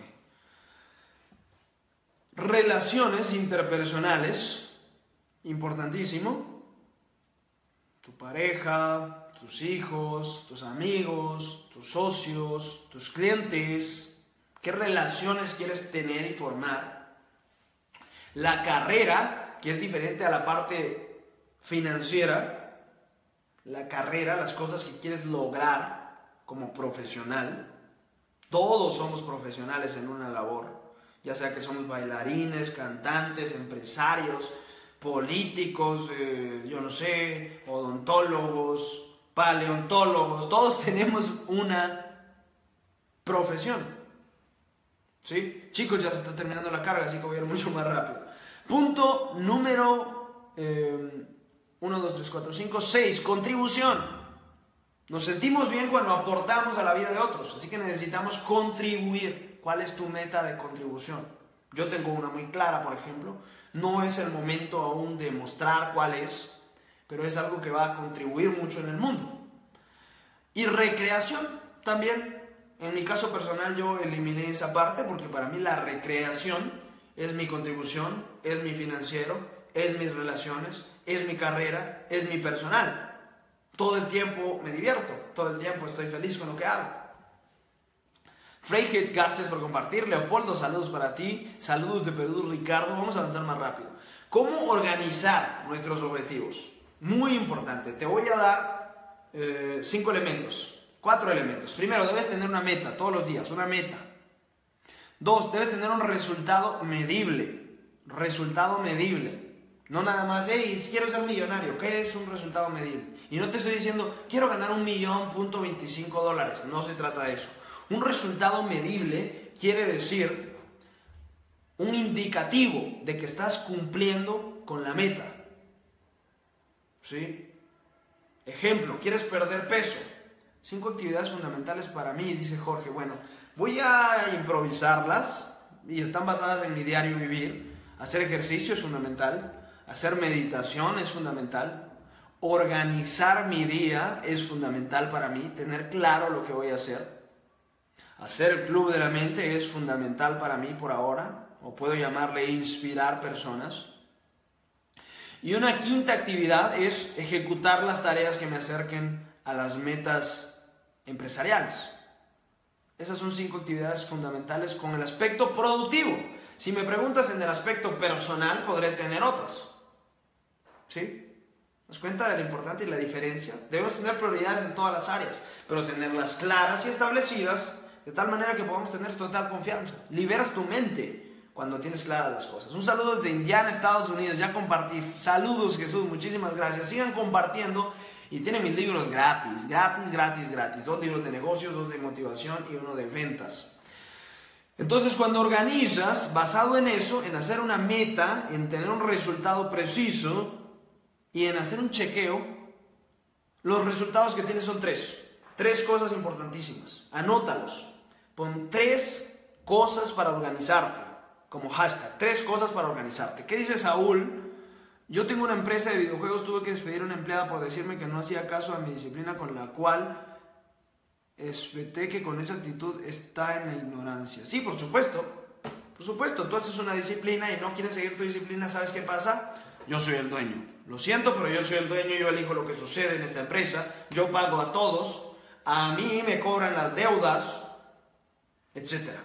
Relaciones interpersonales, importantísimo. Tu pareja, tus hijos, tus amigos, tus socios, tus clientes. ¿Qué relaciones quieres tener y formar? La carrera, que es diferente a la parte financiera. La carrera, las cosas que quieres lograr como profesional. Todos somos profesionales en una labor, ya sea que somos bailarines, cantantes, empresarios, políticos, yo no sé, odontólogos, paleontólogos. Todos tenemos una profesión. ¿Sí? Chicos, ya se está terminando la carga, así que voy a ir mucho más rápido. Punto número 1, 2, 3, 4, 5, 6. Contribución. Nos sentimos bien cuando aportamos a la vida de otros, así que necesitamos contribuir. ¿Cuál es tu meta de contribución? Yo tengo una muy clara, por ejemplo. No es el momento aún de mostrar cuál es, pero es algo que va a contribuir mucho en el mundo. Y recreación también. En mi caso personal yo eliminé esa parte porque para mí la recreación es mi contribución, es mi financiero, es mis relaciones, es mi carrera, es mi personal. Todo el tiempo me divierto, todo el tiempo estoy feliz con lo que hago. Freyhead, gracias por compartir. Leopoldo, saludos para ti. Saludos de Perú, Ricardo. Vamos a avanzar más rápido. ¿Cómo organizar nuestros objetivos? Muy importante. Te voy a dar 5 elementos, 4 elementos. Primero, debes tener una meta todos los días, una meta. 2, debes tener un resultado medible. Resultado medible. No nada más, hey, quiero ser millonario. ¿Qué es un resultado medible? Y no te estoy diciendo, quiero ganar $1.25. No se trata de eso. Un resultado medible quiere decir un indicativo de que estás cumpliendo con la meta. ¿Sí? Ejemplo, ¿quieres perder peso? 5 actividades fundamentales para mí, dice Jorge. Bueno, voy a improvisarlas y están basadas en mi diario vivir. Hacer ejercicio es fundamental. Hacer meditación es fundamental. Organizar mi día es fundamental para mí. Tener claro lo que voy a hacer. Hacer el club de la mente es fundamental para mí por ahora. O puedo llamarle inspirar personas. Y una quinta actividad es ejecutar las tareas que me acerquen a las metas empresariales. Esas son 5 actividades fundamentales con el aspecto productivo. Si me preguntas en el aspecto personal, podré tener otras. ¿Sí? ¿Te das cuenta de lo importante y la diferencia? Debemos tener prioridades en todas las áreas, pero tenerlas claras y establecidas de tal manera que podamos tener total confianza. Liberas tu mente cuando tienes claras las cosas. Un saludo desde Indiana, Estados Unidos. Ya compartí. Saludos, Jesús. Muchísimas gracias. Sigan compartiendo. Y tienen mis libros gratis. Gratis. 2 libros de negocios, 2 de motivación y 1 de ventas. Entonces, cuando organizas, basado en eso, en hacer una meta, en tener un resultado preciso y en hacer un chequeo, los resultados que tienes son 3. 3 cosas importantísimas. Anótalos. Pon 3 cosas para organizarte. Como hashtag. 3 cosas para organizarte. ¿Qué dice Saúl? Yo tengo una empresa de videojuegos, tuve que despedir a una empleada por decirme que no hacía caso a mi disciplina, con la cual espeté que con esa actitud está en la ignorancia. Sí, por supuesto, tú haces una disciplina y no quieres seguir tu disciplina, ¿sabes qué pasa? Yo soy el dueño. Lo siento, pero yo soy el dueño, yo elijo lo que sucede en esta empresa, yo pago a todos, a mí me cobran las deudas, etcétera.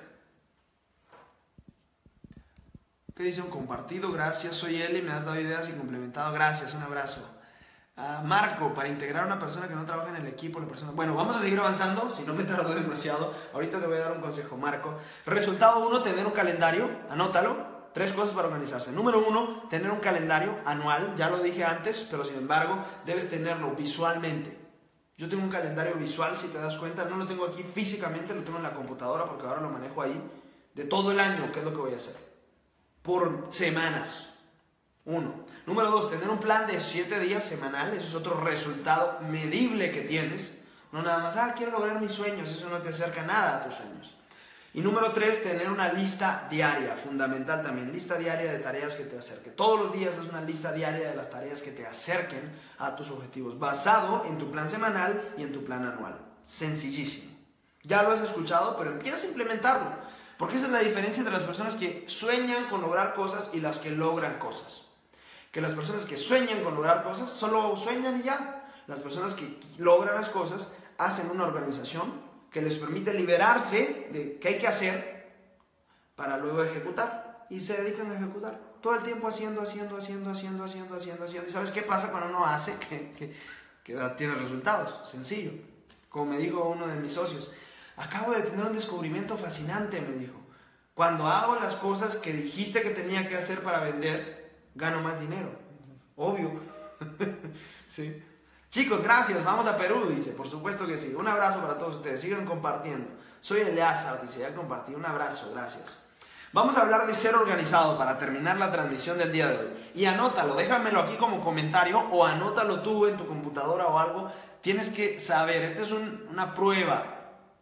¿Qué dice un compartido? Gracias, soy Eli, me has dado ideas y complementado. Gracias, un abrazo. Marco, para integrar a una persona que no trabaja en el equipo, la persona... Bueno, vamos a seguir avanzando, si no me tardo demasiado. Ahorita te voy a dar un consejo, Marco. Resultado 1, tener un calendario, anótalo. 3 cosas para organizarse. Número 1, tener un calendario anual. Ya lo dije antes, pero sin embargo, debes tenerlo visualmente. Yo tengo un calendario visual, si te das cuenta. No lo tengo aquí físicamente, lo tengo en la computadora porque ahora lo manejo ahí. De todo el año, ¿qué es lo que voy a hacer? Por semanas. 1. Número 2, tener un plan de 7 días semanal. Eso es otro resultado medible que tienes. No nada más, quiero lograr mis sueños. Eso no te acerca nada a tus sueños. Y número 3, tener una lista diaria. Fundamental también. Lista diaria de tareas que te acerquen. Todos los días es una lista diaria de las tareas que te acerquen a tus objetivos. Basado en tu plan semanal y en tu plan anual. Sencillísimo. Ya lo has escuchado, pero empiezas a implementarlo. Porque esa es la diferencia entre las personas que sueñan con lograr cosas y las que logran cosas. Que las personas que sueñan con lograr cosas solo sueñan y ya. Las personas que logran las cosas hacen una organización que les permite liberarse de qué hay que hacer para luego ejecutar. Y se dedican a ejecutar. Todo el tiempo haciendo. ¿Y sabes qué pasa cuando uno hace? Que tiene resultados. Sencillo. Como me dijo uno de mis socios. Acabo de tener un descubrimiento fascinante, me dijo. Cuando hago las cosas que dijiste que tenía que hacer para vender, gano más dinero. Obvio. Sí. Chicos, gracias. Vamos a Perú, dice. Por supuesto que sí. Un abrazo para todos ustedes. Sigan compartiendo. Soy Eleazar, dice. Ya compartí. Un abrazo. Gracias. Vamos a hablar de ser organizado para terminar la transmisión del día de hoy. Y anótalo. Déjamelo aquí como comentario o anótalo tú en tu computadora o algo. Tienes que saber. Esta es una prueba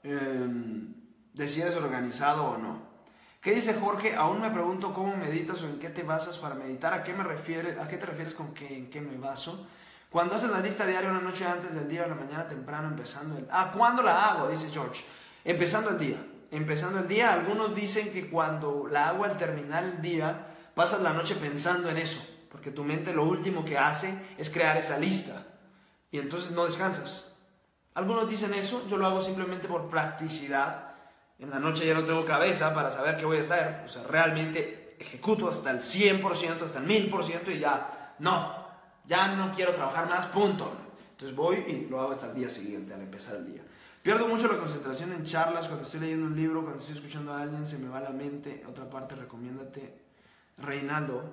de si eres organizado o no. ¿Qué dice Jorge? Aún me pregunto cómo meditas o en qué te basas para meditar. ¿A qué te refieres con en qué me baso? Cuando haces la lista diaria una noche antes del día o la mañana temprano empezando el... ¿cuándo la hago? Dice George. Empezando el día. Algunos dicen que cuando la hago al terminar el día, pasas la noche pensando en eso. porque tu mente lo último que hace es crear esa lista y entonces no descansas. Algunos dicen eso, yo lo hago simplemente por practicidad. En la noche ya no tengo cabeza para saber qué voy a hacer, o sea, realmente ejecuto hasta el 100%, hasta el 1000% y ya no quiero trabajar más, punto. Entonces voy y lo hago hasta el día siguiente, al empezar el día. Pierdo mucho la concentración en charlas, cuando estoy leyendo un libro, cuando estoy escuchando a alguien, se me va la mente. Otra parte, recomiéndate. Reinaldo,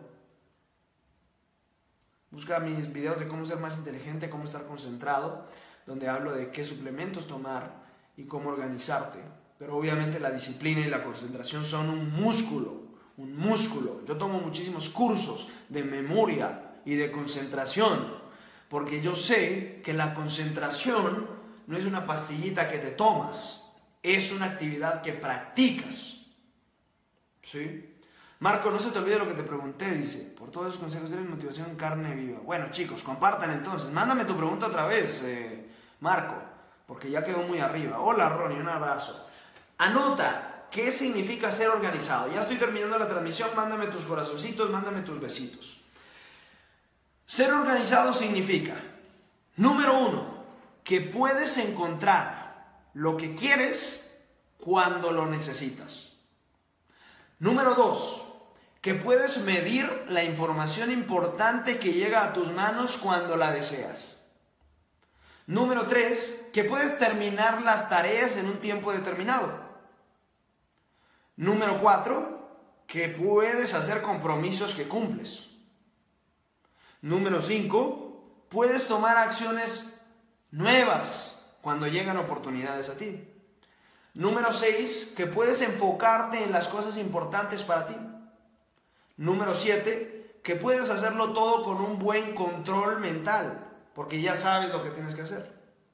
busca mis videos de cómo ser más inteligente, cómo estar concentrado, donde hablo de qué suplementos tomar y cómo organizarte. Pero obviamente la disciplina y la concentración son un músculo. Yo tomo muchísimos cursos de memoria y de concentración, porque yo sé que la concentración no es una pastillita que te tomas, es una actividad que practicas. ¿Sí? Marco, no se te olvide lo que te pregunté, dice, por todos esos consejos de motivación en carne viva. Bueno, chicos, compartan entonces. Mándame tu pregunta otra vez, Marco, porque ya quedó muy arriba. Hola, Ronnie, un abrazo. Anota, ¿qué significa ser organizado? Ya estoy terminando la transmisión, mándame tus corazoncitos, mándame tus besitos. Ser organizado significa, número 1, que puedes encontrar lo que quieres cuando lo necesitas. Número 2, que puedes medir la información importante que llega a tus manos cuando la deseas. Número 3, que puedes terminar las tareas en un tiempo determinado. Número 4, que puedes hacer compromisos que cumples. Número 5, puedes tomar acciones nuevas cuando llegan oportunidades a ti. Número 6, que puedes enfocarte en las cosas importantes para ti. Número 7, que puedes hacerlo todo con un buen control mental, porque ya sabes lo que tienes que hacer.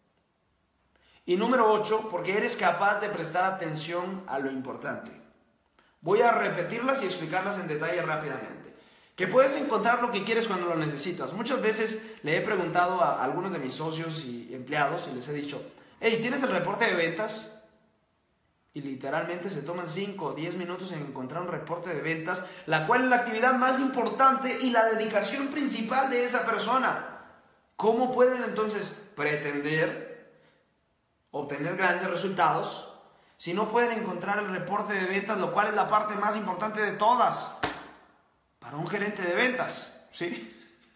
Y número 8, porque eres capaz de prestar atención a lo importante. Voy a repetirlas y explicarlas en detalle rápidamente. Que puedes encontrar lo que quieres cuando lo necesitas. Muchas veces le he preguntado a algunos de mis socios y empleados y les he dicho, hey, ¿tienes el reporte de ventas? Y literalmente se toman 5 o 10 minutos en encontrar un reporte de ventas, la cual es la actividad más importante y la dedicación principal de esa persona. ¿Cómo pueden entonces pretender obtener grandes resultados si no pueden encontrar el reporte de ventas, lo cual es la parte más importante de todas para un gerente de ventas? ¿Sí?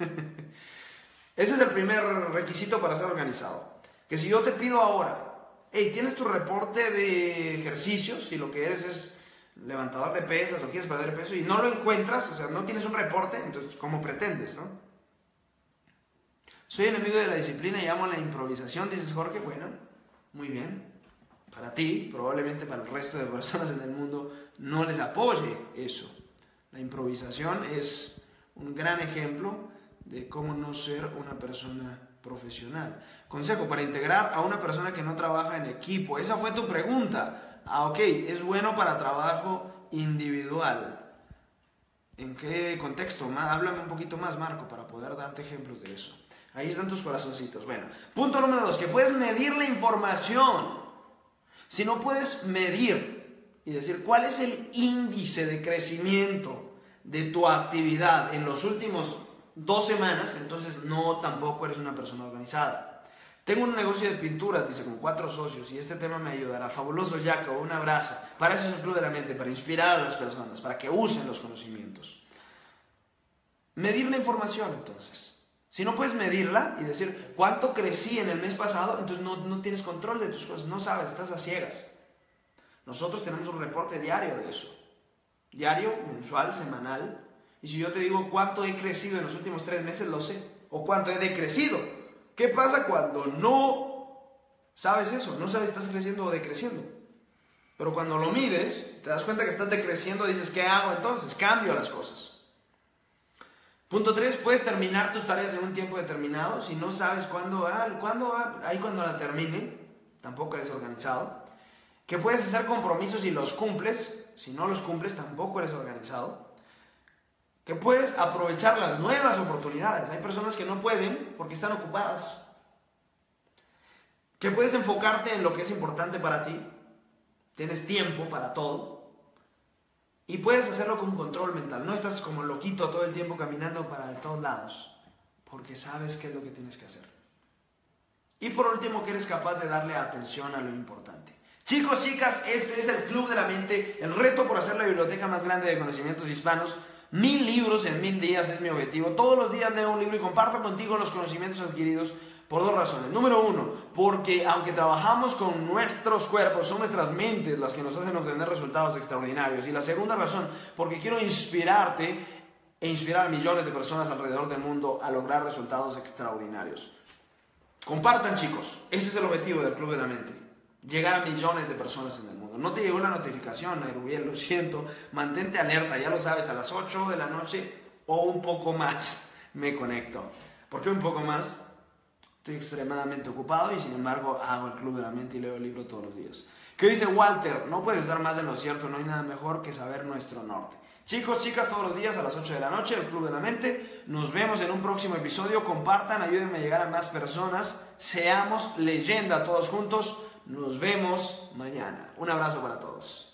Ese es el primer requisito para ser organizado. Que si yo te pido ahora, hey, ¿tienes tu reporte de ejercicios? Si lo que eres es levantador de pesas o quieres perder peso y no lo encuentras, o sea, no tienes un reporte, entonces, ¿cómo pretendes, no? Soy enemigo de la disciplina y amo la improvisación, dices Jorge. Bueno, muy bien. Para ti, probablemente para el resto de personas en el mundo, no les apoye eso. La improvisación es un gran ejemplo de cómo no ser una persona profesional. Consejo para integrar a una persona que no trabaja en equipo. Esa fue tu pregunta. Ok, es bueno para trabajo individual. ¿En qué contexto? Háblame un poquito más, Marco, para poder darte ejemplos de eso. Ahí están tus corazoncitos. Bueno, punto número 2, que puedes medir la información. Si no puedes medir y decir cuál es el índice de crecimiento de tu actividad en los últimos 2 semanas, entonces no, tampoco eres una persona organizada. Tengo un negocio de pinturas, dice, con 4 socios y este tema me ayudará. Fabuloso, Jacob, un abrazo. Para eso es el Club de la Mente, para inspirar a las personas, para que usen los conocimientos. Medir la información, entonces. Si no puedes medirla y decir cuánto crecí en el mes pasado, entonces no tienes control de tus cosas, no sabes, estás a ciegas. Nosotros tenemos un reporte diario de eso. Diario, mensual, semanal. Y si yo te digo cuánto he crecido en los últimos 3 meses, lo sé. O cuánto he decrecido. ¿Qué pasa cuando no sabes eso? No sabes si estás creciendo o decreciendo. Pero cuando lo mides, te das cuenta que estás decreciendo, dices, ¿qué hago entonces? Cambio las cosas. Punto 3, puedes terminar tus tareas en un tiempo determinado. Si no sabes cuándo la termine, tampoco eres organizado. Que puedes hacer compromisos y los cumples. Si no los cumples, tampoco eres organizado. Que puedes aprovechar las nuevas oportunidades. Hay personas que no pueden porque están ocupadas. Que puedes enfocarte en lo que es importante para ti. Tienes tiempo para todo. Y puedes hacerlo con control mental. No estás como loquito todo el tiempo caminando para todos lados. Porque sabes qué es lo que tienes que hacer. Y por último, que eres capaz de darle atención a lo importante. Chicos, chicas, este es el Club de la Mente. El reto por hacer la biblioteca más grande de conocimientos hispanos. 1000 libros en 1000 días es mi objetivo. Todos los días leo un libro y comparto contigo los conocimientos adquiridos por dos razones. Número uno, porque aunque trabajamos con nuestros cuerpos, son nuestras mentes las que nos hacen obtener resultados extraordinarios. Y la segunda razón, porque quiero inspirarte e inspirar a millones de personas alrededor del mundo a lograr resultados extraordinarios. Compartan, chicos. Ese es el objetivo del Club de la Mente. Llegar a millones de personas en el mundo. No te llegó la notificación, Nairubiel, lo siento. Mantente alerta, ya lo sabes, a las 8 de la noche o un poco más me conecto. ¿Por qué un poco más? Estoy extremadamente ocupado y sin embargo hago el Club de la Mente y leo el libro todos los días. ¿Qué dice Walter? No puedes estar más en lo cierto, no hay nada mejor que saber nuestro norte. Chicos, chicas, todos los días a las 8 de la noche, el Club de la Mente. Nos vemos en un próximo episodio. Compartan, ayúdenme a llegar a más personas. Seamos leyenda todos juntos. Nos vemos mañana. Un abrazo para todos.